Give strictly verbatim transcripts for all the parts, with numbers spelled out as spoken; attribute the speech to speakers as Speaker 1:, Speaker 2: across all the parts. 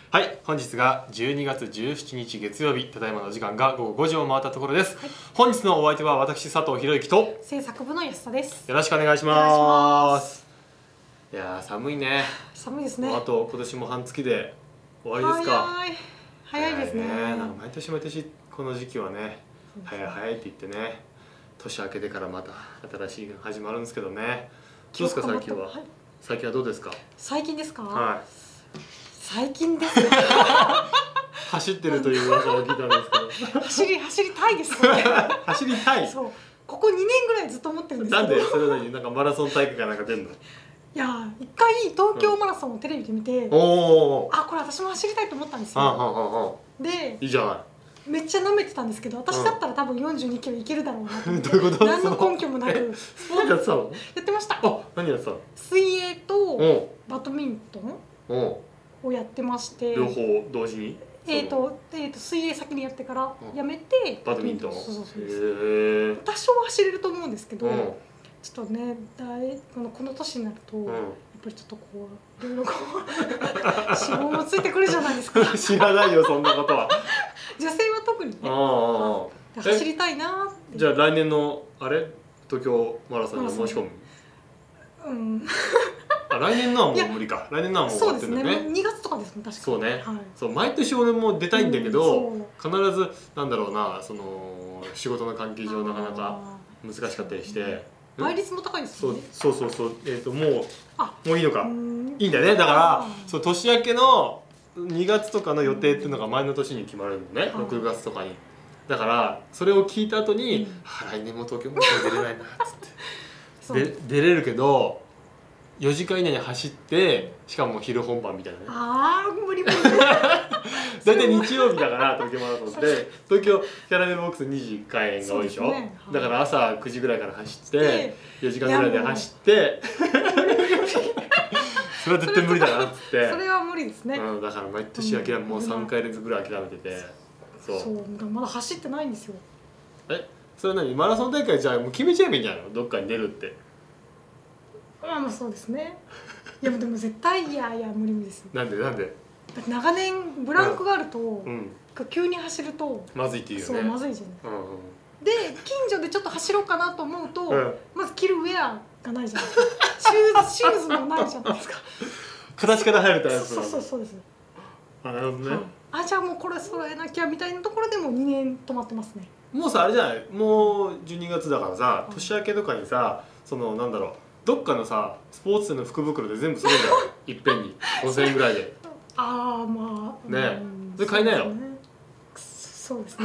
Speaker 1: はい、本日がじゅうにがつじゅうしちにち月曜日、ただいまの時間がごごごじを回ったところです。はい、本日のお相手は私佐藤博之と
Speaker 2: 制作部の安田です。
Speaker 1: よろしくお願いします。いやー寒いね。
Speaker 2: 寒いですね。
Speaker 1: あと今年も半月で終わりですか。
Speaker 2: 早い早いですね。
Speaker 1: ね、なんか毎年毎年この時期はね、早い早いって言ってね、年明けてからまた新しいの始まるんですけどね。どうですか最近は、はい、最近はどうですか。
Speaker 2: 最近ですか。
Speaker 1: はい。
Speaker 2: 最近ですね。
Speaker 1: 走ってるという噂を聞いたんですけど。
Speaker 2: 走り走りたいですね。
Speaker 1: 走りたい。
Speaker 2: そう。ここにねんぐらいずっと思ってるんですけど。
Speaker 1: なんでそれなになんかマラソン大会かなんか出んの？
Speaker 2: いや一回東京マラソンをテレビで見て、うん、
Speaker 1: お
Speaker 2: あこれ私も走りたいと思ったんですよ。で、
Speaker 1: いいじゃない。
Speaker 2: めっちゃ舐めてたんですけど、私だったら多分よんじゅうにキロいけるだろうなと思って。
Speaker 1: どういうこと？
Speaker 2: 何の根拠もなく。
Speaker 1: スポーツやってたの？
Speaker 2: やってました。
Speaker 1: あ、何やってたの？
Speaker 2: 水泳とバドミントンをやってまして。
Speaker 1: 両方同時に？
Speaker 2: えっと、えっと水泳先にやってからやめて
Speaker 1: バドミントン。
Speaker 2: そうそうそう。多少走れると思うんですけど、ちょっとね、大このこの年になるとやっぱりちょっとこういろいろこう脂肪もついてくるじゃないですか。
Speaker 1: 知らないよそんなことは。
Speaker 2: 女性は特にね。走りたいなって。
Speaker 1: じゃあ来年のあれ東京マラソンに申し込む？
Speaker 2: うん。
Speaker 1: あ、来年のはもう無理か。来年のはもう終わってるんだね。
Speaker 2: そうですね。にがつとかですもん確かに。
Speaker 1: そうね。そう毎年俺も出たいんだけど、必ずなんだろうな、その仕事の関係上なかなか難しかったりして。
Speaker 2: 倍率も高いですよね。
Speaker 1: そうそうそう。えっともうもういいのか。いいんだね。だからそう年明けのにがつとかの予定っていうのが前の年に決まるのね。ろくがつとかに。だからそれを聞いた後に、来年も東京マラソン出れないなっつって。で出れるけど。よじかん以内に走ってしかも昼本番みたいなね。
Speaker 2: ああ無理無理。
Speaker 1: 大体日曜日だから東京マラソンって東京キャラメルボックスにじ開演が多いでしょ。だから朝くじぐらいから走ってよじかんぐらいで走ってそれは絶対無理だなっつって。
Speaker 2: それは無理ですね。
Speaker 1: だから毎年諦めもうさんかい連続ぐらい諦めてて。
Speaker 2: そうまだ走ってないんですよ。
Speaker 1: えそれ何マラソン大会じゃあもう決めちゃえばいいんじゃないの、どっかに出るって。
Speaker 2: まあまあそうですね。いやでも絶対いやいや無理無理です。
Speaker 1: なんでなんで？
Speaker 2: だって長年ブランクがあると、急に走ると
Speaker 1: まずいっていうよね。
Speaker 2: そうまずいじゃない。で近所でちょっと走ろうかなと思うと、まず着るウェアがないじゃないですか。シューズシューズもないじゃないですか。
Speaker 1: 形から入るタイプ。
Speaker 2: そうそうそうです。
Speaker 1: あ、なるほどね。
Speaker 2: あ、じゃあもうこれ揃えなきゃみたいなところでもにねん止まってますね。
Speaker 1: もうさあれじゃない、もうじゅうにがつだからさ、年明けとかにさ、そのなんだろう、どっかのさスポーツ店の福袋で全部揃えるじゃん。いっぺんにごせんえんぐらいで。
Speaker 2: ああまあ
Speaker 1: ねえ、それ買いなよ。
Speaker 2: そうですね。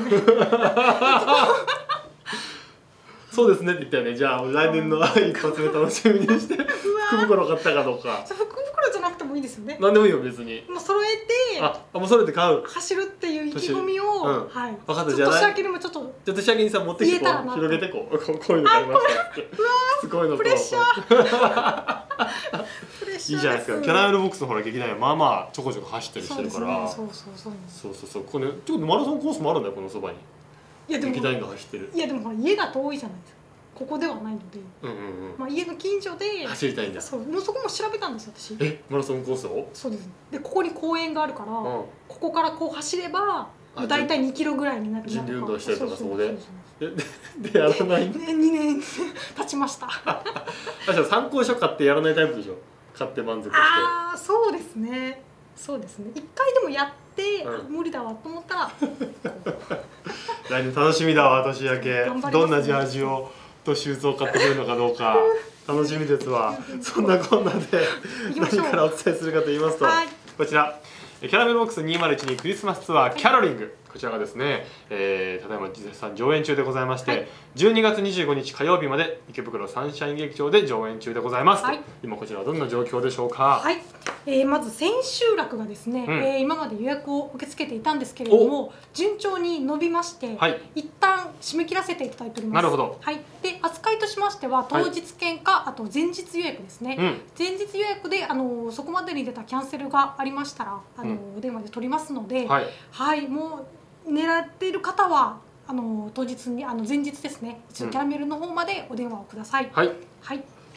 Speaker 1: そうですねって言ったよね。じゃあ来年の一発目楽しみにして福袋買ったかどうか。
Speaker 2: 福袋じゃなくてもいいですよね。
Speaker 1: 何でもいいよ別に。
Speaker 2: もう揃えて、
Speaker 1: あ、もう揃えて買う。
Speaker 2: 走るっていう意気込みを、はい。
Speaker 1: 分かった。じゃあ
Speaker 2: 年明けにもちょっと。
Speaker 1: じゃあ年明けにさ持ってきてこう広げてこうこういうの買いましたって。
Speaker 2: うわ
Speaker 1: こういうのと。
Speaker 2: プレッシャー。
Speaker 1: いいじゃないですか。キャラメルボックスのほら劇団はまあまあちょこちょこ走ったりしてるから。
Speaker 2: そうそうそう
Speaker 1: そうそうそう。これちょっとマラソンコースもあるんだよこのそばに。いやでも劇団が走ってる。
Speaker 2: いやでも家が遠いじゃないですか。ここではないので、まあ家の近所で
Speaker 1: 走りたいんだ。
Speaker 2: そう、もうそこも調べたんです私。
Speaker 1: え、マラソンコースを？
Speaker 2: そうです。でここに公園があるから、ここからこう走ればだいたいにキロぐらいになる。
Speaker 1: 準備運動したりとかそこで。でやらない。
Speaker 2: ねにねん経ちました。
Speaker 1: あ、じゃあ参考書買ってやらないタイプでしょ。買って満足して。
Speaker 2: ああ、そうですね。そうですね。一回でもやって無理だわと思ったら。
Speaker 1: 来年楽しみだわ年明け。どんなジャージを。とシューズを買ってくれるのかどうか楽しみですわ。そんなこんなで何からお伝えするかと言いますと、こちらキャラメルボックスにせんじゅうにクリスマスツアーキャロリング、こちらがですね、えー、ただいま絶賛上演中でございまして、はい、じゅうにがつにじゅうごにち火曜日まで池袋サンシャイン劇場で上演中でございます、はい、今こちらはどんな状況でしょうか。
Speaker 2: はい、えー、まず千秋楽がですね、うん、えー、今まで予約を受け付けていたんですけれども順調に伸びまして、はい、一旦締め切らせていただいております。
Speaker 1: なるほど。
Speaker 2: はい、で扱いとしましては当日券か、はい、あと前日予約ですね、うん、前日予約であのそこまでに出たキャンセルがありましたらあの、うん、お電話で取りますので、はい、はい、もう狙っている方はあの当日にあの前日ですね、一度キャラメルの方までお電話をください。はい、はい、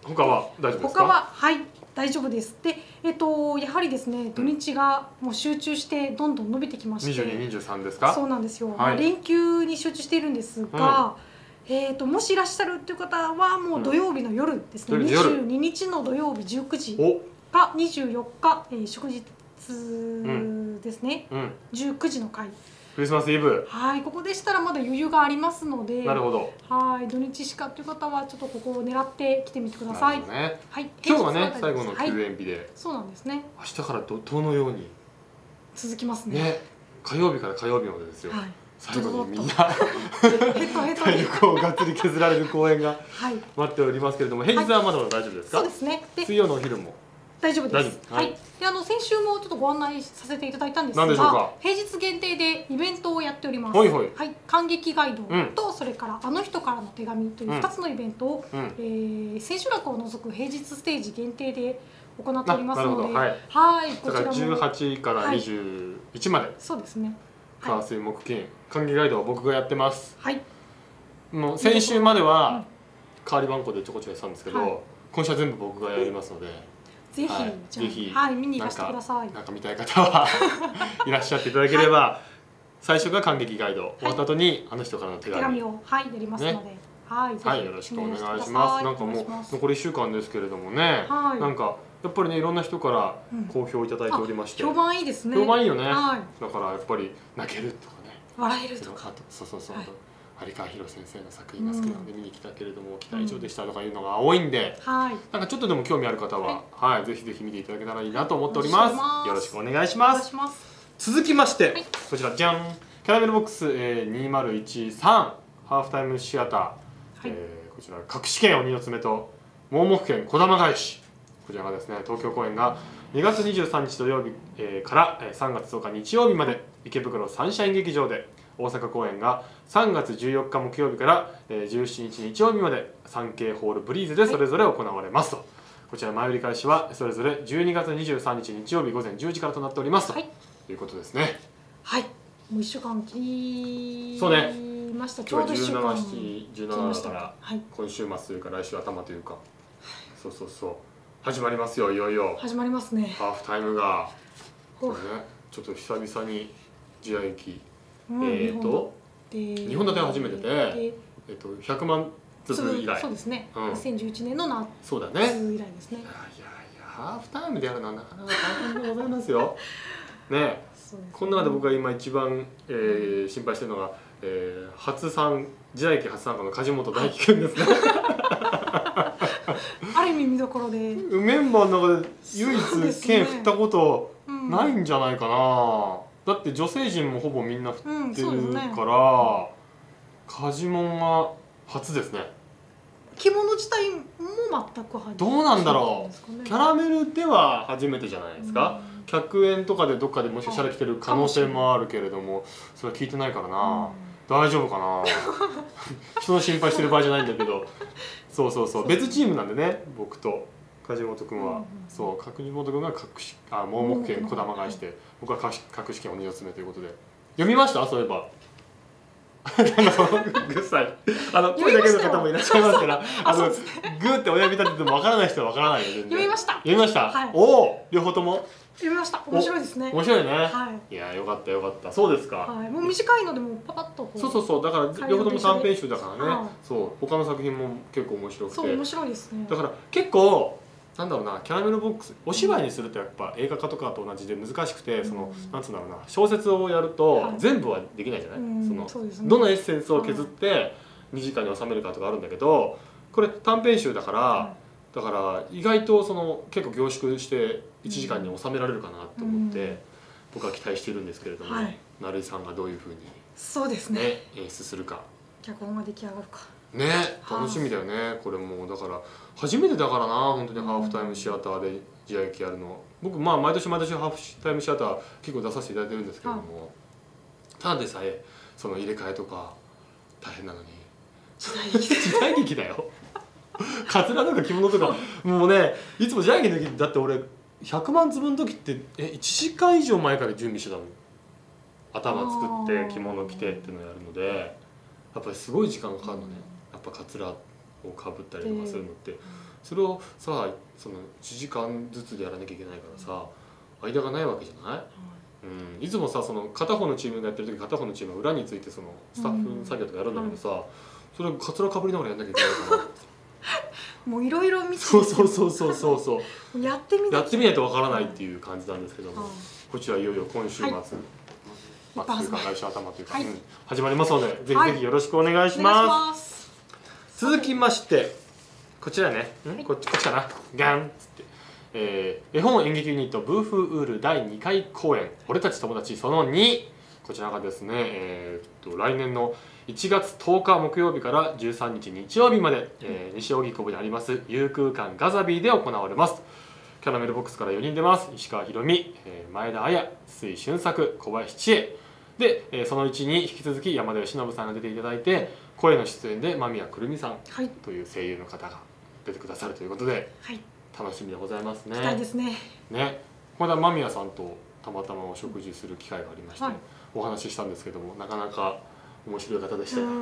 Speaker 1: 他は大丈夫ですか？
Speaker 2: 他ははい大丈夫です。で、えっとやはりですね土日がもう集中してどんどん伸びてきまして、
Speaker 1: にじゅうに、にじゅうさんですか？
Speaker 2: そうなんですよ。
Speaker 1: はい、
Speaker 2: まあ連休に集中しているんですが、うん、えっともしいらっしゃるという方はもう土曜日の夜ですね。うん、にじゅうににちの土曜日じゅうくじがにじゅうよっか、えー、祝日ですね。うん、じゅうくじの回。
Speaker 1: クリスマスイブ。
Speaker 2: はい、ここでしたらまだ余裕がありますので。
Speaker 1: なるほど。
Speaker 2: はい、土日しかという方はちょっとここを狙って来てみてください。
Speaker 1: ね、はい、今日はね最後の休園日で、はい、
Speaker 2: そうなんですね。
Speaker 1: 明日から怒涛のように
Speaker 2: 続きますね。
Speaker 1: ね、火曜日から火曜日までですよ。はい、最後にみんな体力をがっつり削られる公演が待っておりますけれども、平日はまだまだ大丈夫ですか？
Speaker 2: そうですね。
Speaker 1: 水曜のお昼も。
Speaker 2: 大丈夫です。はい。で、あの先週もちょっとご案内させていただいたんですが、平日限定でイベントをやっております。はい、感激ガイドとそれからあの人からの手紙というふたつのイベントを、うん、えー、千秋楽を除く平日ステージ限定で行っておりますので、はい、はい、こちらも
Speaker 1: だからじゅうはちからにじゅういちまで、はい、
Speaker 2: そうですね。
Speaker 1: 火水木金感激ガイドは僕がやってます。
Speaker 2: はい。
Speaker 1: もう先週までは代わり番号でちょこちょこやってたんですけど、はい、今週は全部僕がやりますので。
Speaker 2: ぜひ、はい、ぜひ、はい、見に行かせてください。
Speaker 1: なんか見たい方はいらっしゃっていただければ、はい、最初が感激ガイド、はい、終わった後にあの人からの手紙、
Speaker 2: 手紙を、はい、やりますので、ね、はい、
Speaker 1: はい、よろしくお願いします。なんかもう残りいっしゅうかんですけれどもね、はい、なんかやっぱりねいろんな人から好評いただいておりまして、
Speaker 2: うん、評判いいですね。
Speaker 1: 評判いいよね。はい、だからやっぱり泣けるとかね、
Speaker 2: 笑えるとか、
Speaker 1: そうそうそう。はい、有川博先生の作品が好きなので見に来たけれども期待以上でしたとかいうのが多いんで、はい、なんかちょっとでも興味ある方は、はい、ぜひぜひ見ていただけたらいいなと思っております。よろしくお願いします。続きまして、はい、こちらじゃん、キャラメルボックス、えー、にせいいちさんハーフタイムシアター、はい、えー、こちら隠し剣鬼の爪と盲目剣児玉返し、こちらがですね東京公演がにがつにじゅうさんにち土曜日、えー、からさんがつとおか日曜日まで池袋サンシャイン劇場で、大阪公演がさんがつじゅうよっか木曜日からじゅうしちにち日曜日まで サンケー ホールブリーズでそれぞれ行われますと、はい、こちら前売り開始はそれぞれじゅうにがつにじゅうさんにち日曜日午前じゅうじからとなっておりますと、はい、いうことですね。
Speaker 2: はい、もういっしゅうかん切り
Speaker 1: そうね
Speaker 2: ました。
Speaker 1: ちょうどいっしゅうかんじゅうななだから、はい、今週末というか来週頭というか、はい、そうそうそう始まりますよ。いよいよ
Speaker 2: 始まりますね。
Speaker 1: ハーフタイムがこれねちょっと久々に時代劇、うん、えっとにほん立ては初めてで、えっとひゃくまんずつ以来、
Speaker 2: そうですね。にせんじゅういちねんの夏
Speaker 1: そうだね
Speaker 2: 以来ですね。
Speaker 1: いやいやいやハーフタイムでやるのはなかなか大変でございますよ。ね、この中で僕が今一番、えー、心配してるのが、えー、初参時代劇初参加の梶本大輝くんですね。
Speaker 2: ある意味見どころで
Speaker 1: メンバーの中で唯一剣振ったことないんじゃないかな。だって女性陣もほぼみんな振ってるから、梶門が初ですね。
Speaker 2: 着物自体も全く初めて。
Speaker 1: どうなんだろう。キャラメルでは初めてじゃないですか。客演とかでどっかでもしかしたら来てる可能性もあるけれども、それは聞いてないからな。大丈夫かな。人の心配してる場合じゃないんだけど、そうそうそう別チームなんでね、僕と梶本君は、そう梶本君が隠しあ盲目剣児玉返して、僕は隠し剣鬼の爪ということで読みました。そういえばなんかそのぐっさいあの声だけの方もいらっしゃいますからあのグーって親指立ててもわからない人はわからないよ。全然
Speaker 2: 読みました。
Speaker 1: 読みました、はい、おお両方とも
Speaker 2: 読みました。面白いですね。
Speaker 1: 面白いね、はい、いやよかったよかった。そうですか、
Speaker 2: はい、もう短いのでもパパッと
Speaker 1: そうそうそうだから両方とも短編集だからね、はい、そう他の作品も結構面白くて
Speaker 2: そう面白いですね。
Speaker 1: だから結構なんだろうなキャラメルボックスお芝居にするとやっぱ映画化とかと同じで難しくて、うん、そのなんつうんだろうな小説をやると全部はできないじゃない、はい、その、ね、どのエッセンスを削ってにじかんに収めるかとかあるんだけどこれ短編集だから、はい、だから意外とその結構凝縮していちじかんに収められるかなと思って、うん、僕は期待しているんですけれども、はい、成井さんがどういうふうに、
Speaker 2: そうですね、
Speaker 1: ね、演出するか
Speaker 2: 脚本が出来上がるか
Speaker 1: ね楽しみだよね。これもだから初めてだからな本当にハーフタイムシアターで時代劇やるの。僕まあ毎年毎年ハーフタイムシアター結構出させていただいてるんですけれども、ただでさえその入れ替えとか大変なのに
Speaker 2: 時代劇
Speaker 1: 時代劇だよカツラとか着物とかもうねいつも時代劇の時だって俺ひゃくまん粒の時ってえいちじかん以上前から準備してたの。頭作って着物着てっていうのをやるのでやっぱりすごい時間がかかるのね。やっぱカツラをかぶったりとかするのってそれをさそのいちじかんずつでやらなきゃいけないからさ間がないわけじゃない、うん、いつもさその片方のチームがやってる時片方のチームは裏についてそのスタッフ作業とかやるんだけどさ、それかつらかぶりながらやんなきゃいけないから
Speaker 2: もういろいろ見て
Speaker 1: そうそうそうそうそうそう
Speaker 2: やってみない
Speaker 1: やってみないとわからないっていう感じなんですけども、こちらいよいよ今週末、はい、まあ、というか来週頭というか、はい、うん、始まりますので、ぜひぜひよろしくお願いします。はい、続きましてこちらね、はい、こっちこっちかな、ガンっつって、えー、絵本演劇ユニットブーフーウールだいにかい公演「俺たち友達そのに」、こちらがですね、えー、っと来年のいちがつとおか木曜日からじゅうさんにち日曜日まで、えー、西荻窪にあります遊空館ガザビーで行われます。キャラメルボックスからよにん出ます。石川ひろみ、えー、前田彩、筒井俊作、小林千恵で、えー、そのうちに引き続き山田義信さんが出ていただいて、声の出演で間宮くるみさんという声優の方が出てくださるということで、はい、楽しみでございますね。
Speaker 2: 期待ですね。
Speaker 1: ね、この間間宮さんとたまたまお食事する機会がありまして、はい、お話ししたんですけども、なかなか面白い方でしたよ。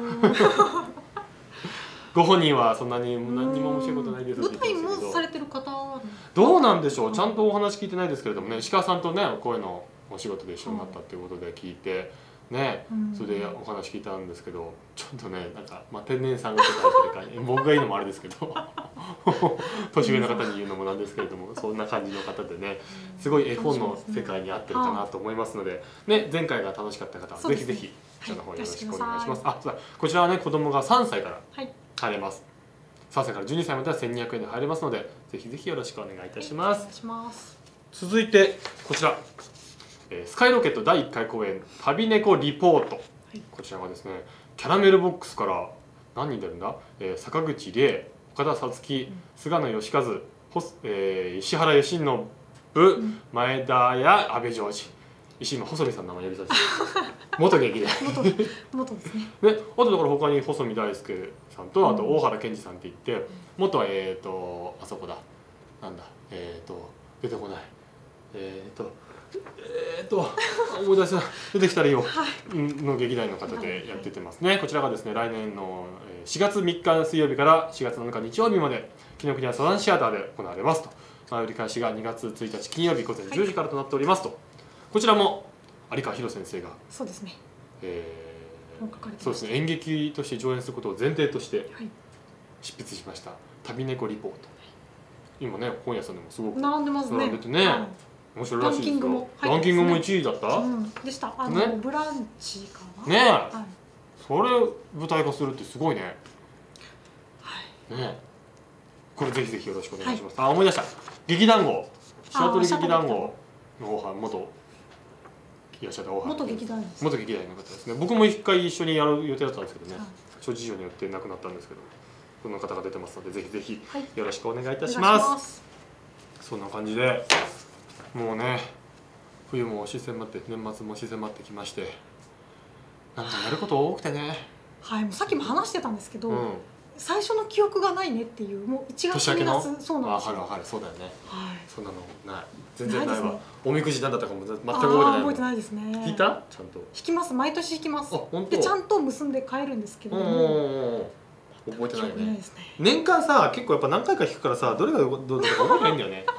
Speaker 1: ご本人はそんなに何にも面白いことないですって言ってましたけど、
Speaker 2: 舞台もされてる方
Speaker 1: どうなんでしょう、ちゃんとお話聞いてないですけれどもね、石川さんとね声のお仕事で一緒になったっていうことで聞いてね、それでお話聞いたんですけど、ちょっとねなんか、まあ、天然さんがちょっと入ってるか僕が言うのもあれですけど年上の方に言うのもなんですけれども、そんな感じの方でね、すごい絵本の世界に合ってるかなと思いますので、ね、前回が楽しかった方はぜひぜひこちらの方よろしくお願いします。あ、そうだ、こちらはね子供がさんさいから入れます。さんさいからじゅうにさいまではせんにひゃくえんで入れますので、ぜひぜひよろしくお願いいたします。
Speaker 2: お願いします。
Speaker 1: 続いてこちら、えー、スカイロケットだいいっかい公演旅猫リポート、はい、こちらがですねキャラメルボックスから何人出るんだ、えー、坂口理恵、岡田さつき、菅野義和、えー、石原良信、うん、前田や阿部ジョージ、石今細見さんの名前呼び出して元劇で
Speaker 2: 元ですね。
Speaker 1: で、あとだから他に細見大輔さんとあと大原健二さんって言って、元はえっとあそこだなんだえっと出てこないえっとえっと思い出した出てきたらいいよの劇団の方でやっててますね。こちらがですね来年のしがつみっか水曜日からしがつなのか日曜日まで紀ノ国屋サザンシアターで行われますと。前売り開始がにがつついたち金曜日午前じゅうじからとなっておりますと。こちらも有川博先生が
Speaker 2: そうですね、
Speaker 1: えー、そうですね演劇として上演することを前提として執筆しました「旅猫リポート」、今ね本屋さんでもすごく
Speaker 2: 並んでますね。
Speaker 1: 並んでてね、はい、面白いらしいですよ。ランキングもいちいだった、
Speaker 2: うん、でした。あの、ね、ブランチかな
Speaker 1: ねえ、はい、それ舞台化するってすごいね。はいね、これぜひぜひよろしくお願いします。はい、あ思い出した、劇団号白鳥劇団号の方元いらっしゃった
Speaker 2: 元劇団員です。
Speaker 1: 元劇団員の方ですね。僕も一回一緒にやる予定だったんですけどね、はい、諸事情によって亡くなったんですけど、その方が出てますのでぜひぜひよろしくお願いいたします。はい、ますそんな感じでもうね冬も押し迫って年末も押し迫ってきまして、なんかやること多くてね。
Speaker 2: はい、もうさっきも話してたんですけど、うん、最初の記憶がないねっていう、もういちがつにがつそうなんですよ。
Speaker 1: 分かる分かる、そうだよね。
Speaker 2: はい、
Speaker 1: そんなのない全然ないわ。ね、おみくじなんだったかも全く覚えてない。
Speaker 2: 覚えてないですね。
Speaker 1: 引いた？ちゃんと。
Speaker 2: 引きます。毎年引きます。
Speaker 1: あ、本当？
Speaker 2: でちゃんと結んで帰るんですけども。
Speaker 1: 覚えてないよね。年間さ結構やっぱ何回か引くからさ、どれがどうだか覚えてないんだよね。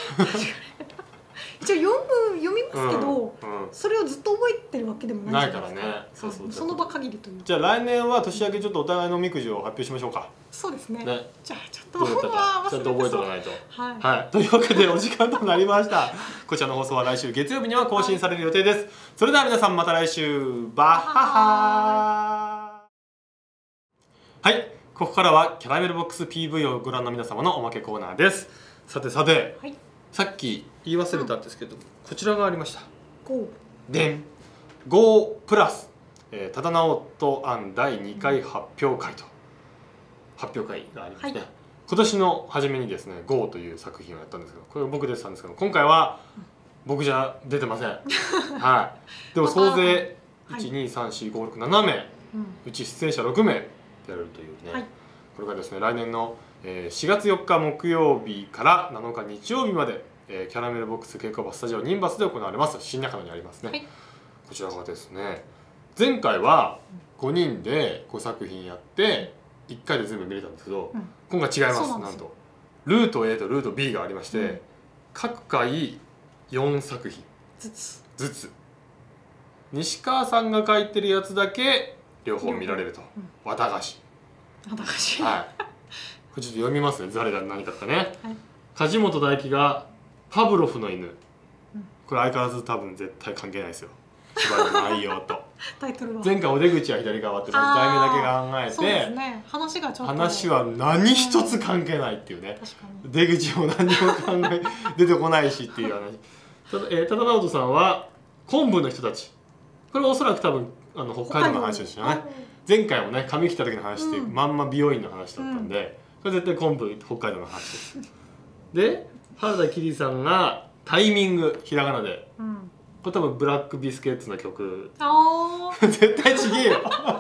Speaker 2: 一応読む読みますけど、うんうん、それをずっと覚えてるわけでもないじゃないですか。ないからね。そうそう。その場限りという。
Speaker 1: じゃあ来年は年明けちょっとお互いのおみくじを発表しましょうか。
Speaker 2: そうですね。
Speaker 1: ね、
Speaker 2: じゃあちょっとちゃんと
Speaker 1: 覚えておかないと。
Speaker 2: はい。
Speaker 1: はい。というわけでお時間となりました。こちらの放送は来週月曜日には更新される予定です。それでは皆さんまた来週バッハハー。はい。ここからはキャラメルボックス ピーブイ をご覧の皆様のおまけコーナーです。さてさて、はい、さっき言い忘れたんですけど、うん、こちらがありました。
Speaker 2: ゴ
Speaker 1: ー。でん。ゴープラス、えー、多田直人案だいにかい発表会と発表会がありまして、はい、今年の初めにですね、ゴーという作品をやったんですけど、これ僕出てたんですけど、今回は僕じゃ出てません。はい。でも総勢いち、に、さん、よん、ご、ろく、ななめい、うん、うち出演者ろくめいやるというね、はい、これがですね来年のしがつよっか木曜日からなのか日曜日までキャラメルボックス稽古場スタジオニンバスで行われます。新中野にありますね、はい、こちらがですね前回はごにんでごさくひんやっていっかいで全部見れたんですけど、うん、今回違います。なんとルート A とルート B がありまして、うん、各回よんさくひん
Speaker 2: ずつ
Speaker 1: ずつ西川さんが書いてるやつだけ両方見られると、うん、綿菓子
Speaker 2: 綿菓子
Speaker 1: はいこれちょっと読みますね、誰が何かかね、はい、梶本大輝がパブロフの犬、うん、これ相変わらず多分絶対関係ないですよ、芝居の内容と
Speaker 2: タイトルは
Speaker 1: 前回お出口は左側って題名だけ考えて、
Speaker 2: そうですね、話がちょっと
Speaker 1: 話は何一つ関係ないっていうね、
Speaker 2: 確かに
Speaker 1: 出口も何も考え出てこないしっていう話ただ、えー、多田直人さんは昆布の人たち、これおそらく多分あの北海道の話ですよね。前回もね髪切った時の話って、うん、まんま美容院の話だったんで、うん、これ絶対昆布北海道の話ですで原田桐さんがタイミングひらがなで、うん、これ多分ブラックビスケッツの曲絶対ちげえよ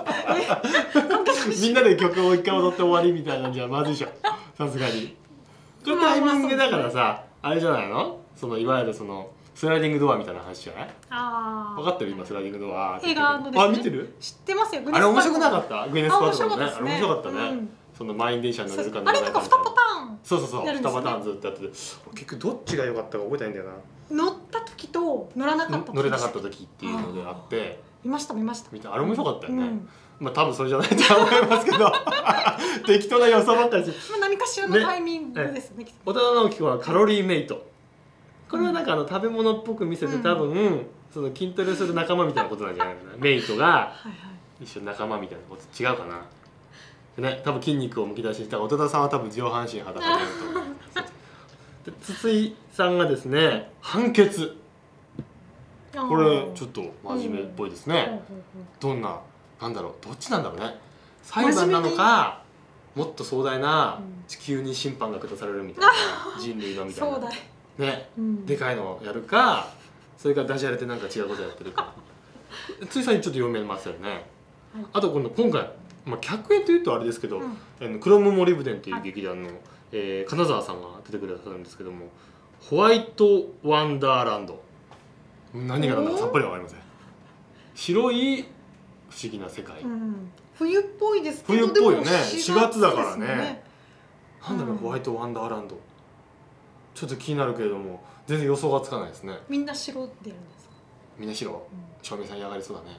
Speaker 1: みんなで曲を一回踊って終わりみたいなんじゃまずいでしょさすがにこれタイミングだからさあれじゃないの、そのいわゆるそのスライディングドアみたいな話じゃない？ああ。分かってる今スライディングドア。
Speaker 2: 映画のですね。
Speaker 1: あ見てる？
Speaker 2: 知ってますよ。
Speaker 1: あれ面白くなかった？グイネスパートナーね。あれ面白かったね。その満員電車に乗れるか乗れないか。
Speaker 2: あれとかにパターン。
Speaker 1: そうそうそう。にパターンずっとやってて、結局どっちが良かったか覚えてないんだよな。
Speaker 2: 乗った時と乗らなかった時。
Speaker 1: 乗れなかった時っていうのであって。
Speaker 2: 見ました見ました。
Speaker 1: 見た。あれ面白かったよね。まあ多分それじゃないと思いますけど適当な予想ばっかりし。
Speaker 2: まあ何かしらのタイミングですね。
Speaker 1: 小田直樹はカロリーメイト。これはなんかあの食べ物っぽく見せて、多分その筋トレする仲間みたいなことなんじゃないかな。メイトが一緒に仲間みたいなこと違うかな。ね、多分筋肉をむき出しにした小田さんは多分上半身裸でやると思う。で筒井さんがですね判決。これちょっと真面目っぽいですね。どんななんだろうどっちなんだろうね。裁判なのかもっと壮大な地球に審判が下されるみたいな人類のみたいな。ね、うん、でかいのをやるか、それからダジャレってなんか違うことやってるかついさんにちょっと読めますよね、はい、あとこの今回、まあ、客演というとあれですけど、うん、クロムモリブデンという劇団の、はい、えー、金沢さんが出てくださるんですけどもホワイトワンダーランド何が何だかさっぱりわかりません。白い不思議な世界、うん、
Speaker 2: 冬っぽいですけど
Speaker 1: 冬っぽいよね。しがつだからね、なんだろう、うん、ホワイトワンダーランドちょっと気になるけれども全然予想がつかないですね。
Speaker 2: みんな白でやるんですか？
Speaker 1: みんな白、うん、照明さん嫌がりそうだね、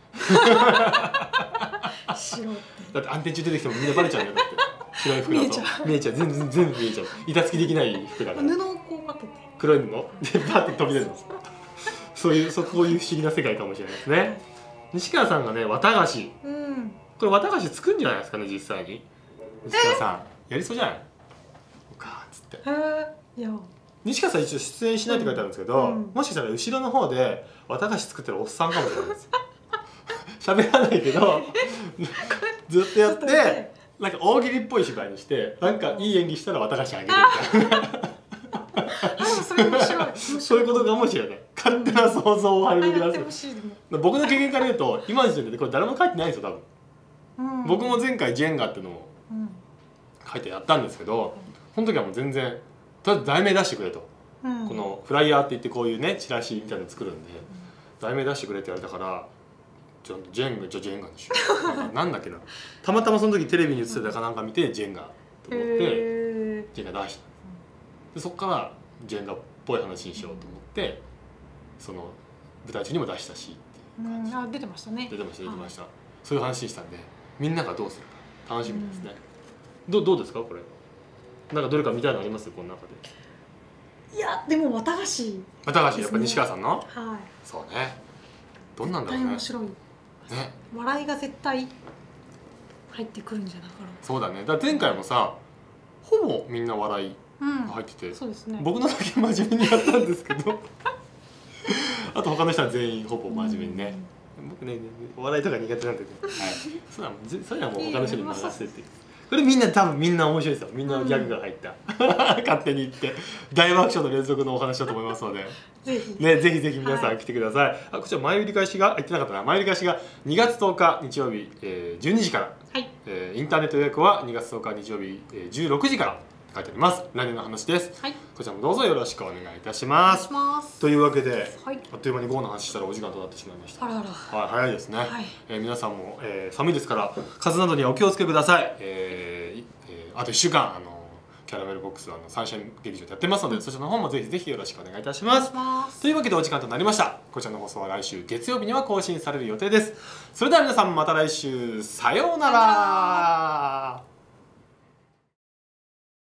Speaker 2: うん、白って
Speaker 1: だって暗転中出てきてもみんなバレちゃうんだよ。だって白い服だと見えちゃう見えちゃう全然全部見えちゃう。板付きできない服だから
Speaker 2: 布をこうかけて
Speaker 1: 黒い布でバーって飛び出るんですそういうそうこういう不思議な世界かもしれないですね、はい、西川さんがね綿菓子、うん、これ綿菓子作るんじゃないですかね実際に。西川さんやりそうじゃないおかっつって。へーいや西川さん一応出演しないって書いてあるんですけど、うん、もしかしたら後ろの方で綿菓子作ってるおっさんかもしれないです喋らないけどずっとやってなんか大喜利っぽい芝居にしてなんかいい演技したら綿菓子あげるみたいな
Speaker 2: それ面白い
Speaker 1: そういうことかもしれない。勝手な想像を始めてください。僕の経験から言うと今の時点でこれ誰も書いてないんですよ多分、うん、僕も前回ジェンガっていうのを書いてやったんですけど、その時はもう全然とりあえず題名出してくれと、うん、このフライヤーって言ってこういうねチラシみたいなの作るんで、うん、題名出してくれって言われたからじゃあジェンガじゃあジェンガにしようなんかなんだっけなたまたまその時テレビに映ってたかなんか見てジェンガと思って、えー、ジェンガ出した。でそっからジェンガっぽい話にしようと思ってその舞台中にも出したしっていう感じ、
Speaker 2: うん、あ出てましたね。
Speaker 1: 出てました出てました、はい、そういう話にしたんでみんながどうするか楽しみですね、うん、ど, どうですかこれなんかどれか見たいのありますこの中で。
Speaker 2: いやでも綿菓子
Speaker 1: 綿菓子やっぱ西川さんの、
Speaker 2: はい
Speaker 1: そうねどんなんだろうね。
Speaker 2: 面白いね。笑いが絶対入ってくるんじゃないかな。
Speaker 1: そうだね。だから前回もさほぼみんな笑いが入ってて、うん、そうですね、僕のだけ真面目にやったんですけどあと他の人は全員ほぼ真面目にね、うん、僕ねお笑いとか苦手なんでね、はい、それはもうそれはもう他の人に任せてってこれみんな多分みんな面白いですよ。みんなギャグが入った、うん、勝手に言って大爆笑の連続のお話だと思いますのでぜひ、ね、ぜひぜひ皆さん来てください、はい、あこちら前売り開始が言ってなかったな前売り開始がにがつとおか日曜日、えー、じゅうにじから、はいえー、インターネット予約はにがつとおか日曜日、えー、じゅうろくじから書いてあります。来年の話です、はい、こちらもどうぞよろしくお願いいたします。ますというわけで、はい、あっという間にゴーの話したらお時間となってしまいました。あらあら、はい、早いですね、はいえー、皆さんも、えー、寒いですから風邪などにはお気をつけください、えーえー、あといっしゅうかんあのキャラメルボックスあのサンシャイン劇場でやってますので、そちらの方もぜひぜひよろしくお願いいたします。というわけでお時間となりました。こちらの放送は来週月曜日には更新される予定です。それでは皆さんまた来週、さようなら。